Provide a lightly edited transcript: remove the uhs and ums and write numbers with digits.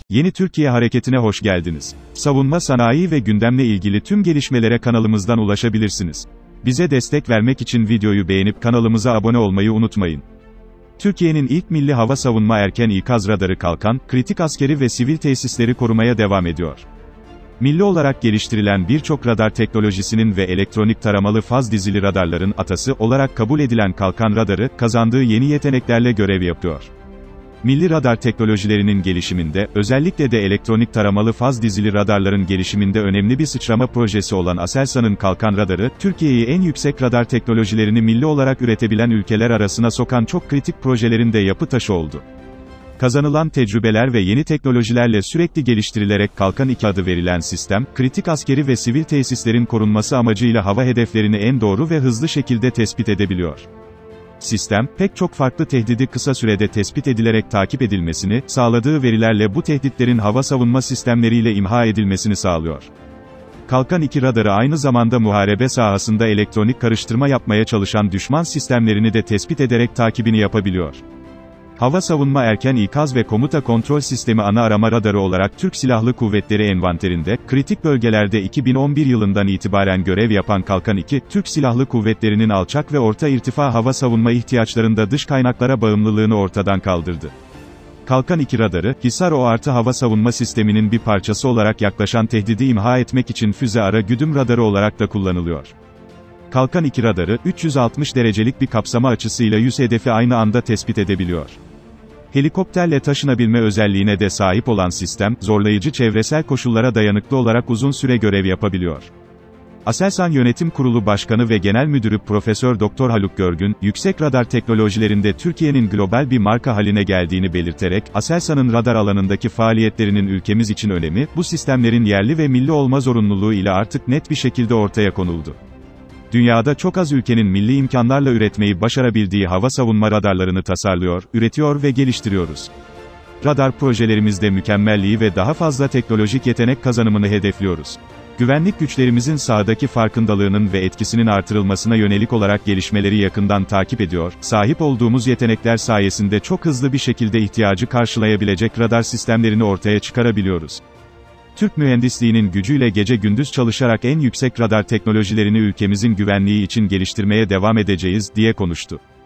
Yeni Türkiye Hareketi'ne hoş geldiniz. Savunma sanayi ve gündemle ilgili tüm gelişmelere kanalımızdan ulaşabilirsiniz. Bize destek vermek için videoyu beğenip kanalımıza abone olmayı unutmayın. Türkiye'nin ilk milli hava savunma erken ikaz radarı Kalkan, kritik askeri ve sivil tesisleri korumaya devam ediyor. Milli olarak geliştirilen birçok radar teknolojisinin ve elektronik taramalı faz dizili radarların atası olarak kabul edilen Kalkan radarı, kazandığı yeni yeteneklerle görev yapıyor. Milli radar teknolojilerinin gelişiminde, özellikle de elektronik taramalı faz dizili radarların gelişiminde önemli bir sıçrama projesi olan Aselsan'ın Kalkan radarı, Türkiye'yi en yüksek radar teknolojilerini milli olarak üretebilen ülkeler arasına sokan çok kritik projelerin de yapı taşı oldu. Kazanılan tecrübeler ve yeni teknolojilerle sürekli geliştirilerek Kalkan 2 adı verilen sistem, kritik askeri ve sivil tesislerin korunması amacıyla hava hedeflerini en doğru ve hızlı şekilde tespit edebiliyor. Sistem, pek çok farklı tehdidi kısa sürede tespit edilerek takip edilmesini, sağladığı verilerle bu tehditlerin hava savunma sistemleriyle imha edilmesini sağlıyor. Kalkan 2 radarı aynı zamanda muharebe sahasında elektronik karıştırma yapmaya çalışan düşman sistemlerini de tespit ederek takibini yapabiliyor. Hava savunma erken ikaz ve komuta kontrol sistemi ana arama radarı olarak Türk Silahlı Kuvvetleri envanterinde, kritik bölgelerde 2011 yılından itibaren görev yapan Kalkan 2, Türk Silahlı Kuvvetleri'nin alçak ve orta irtifa hava savunma ihtiyaçlarında dış kaynaklara bağımlılığını ortadan kaldırdı. Kalkan 2 radarı, Hisar-O hava savunma sisteminin bir parçası olarak yaklaşan tehdidi imha etmek için füze ara güdüm radarı olarak da kullanılıyor. Kalkan 2 radarı, 360 derecelik bir kapsama açısıyla 100 hedefi aynı anda tespit edebiliyor. Helikopterle taşınabilme özelliğine de sahip olan sistem, zorlayıcı çevresel koşullara dayanıklı olarak uzun süre görev yapabiliyor. Aselsan Yönetim Kurulu Başkanı ve Genel Müdürü Profesör Doktor Haluk Görgün, yüksek radar teknolojilerinde Türkiye'nin global bir marka haline geldiğini belirterek, Aselsan'ın radar alanındaki faaliyetlerinin ülkemiz için önemi, bu sistemlerin yerli ve milli olma zorunluluğu ile artık net bir şekilde ortaya konuldu. Dünyada çok az ülkenin milli imkanlarla üretmeyi başarabildiği hava savunma radarlarını tasarlıyor, üretiyor ve geliştiriyoruz. Radar projelerimizde mükemmelliği ve daha fazla teknolojik yetenek kazanımını hedefliyoruz. Güvenlik güçlerimizin sahadaki farkındalığının ve etkisinin artırılmasına yönelik olarak gelişmeleri yakından takip ediyor, sahip olduğumuz yetenekler sayesinde çok hızlı bir şekilde ihtiyacı karşılayabilecek radar sistemlerini ortaya çıkarabiliyoruz. Türk mühendisliğinin gücüyle gece gündüz çalışarak en yüksek radar teknolojilerini ülkemizin güvenliği için geliştirmeye devam edeceğiz, diye konuştu.